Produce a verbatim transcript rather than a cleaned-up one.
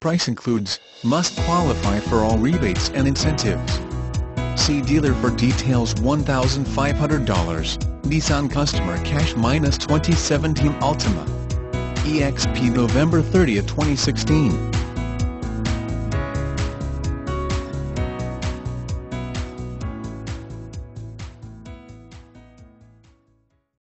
Price includes, must qualify for all rebates and incentives. See dealer for details. one thousand five hundred dollars, Nissan Customer Cash minus twenty seventeen Altima. E X P November thirtieth twenty sixteen.